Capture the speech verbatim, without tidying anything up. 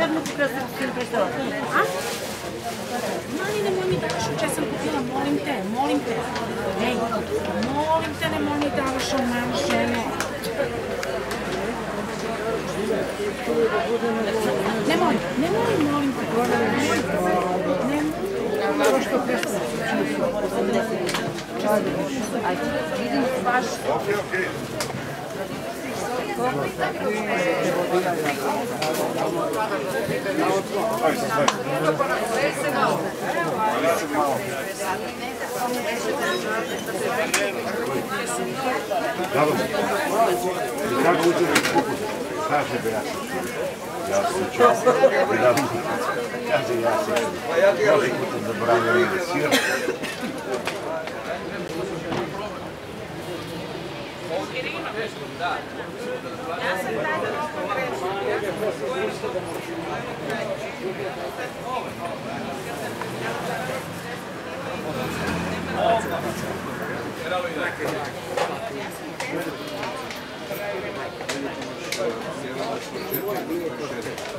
Zadnju krasnu s tim prestala. A? Mani, nemoj mi daš, če sem kupila, molim te, molim te. Ej, molim te, nemoj mi daš, imam ženo. Nemoj, nemoj, molim te. Nemoj. Što prestala? Ajde, vidim baš. Okej, okej. Dobro, kako uzeli kukuć? Kaže be ja sam čovjek. Ja sam čovjek. Kaže ja sam čovjek. Može kukuć zaboravio negdje sir. Thank you.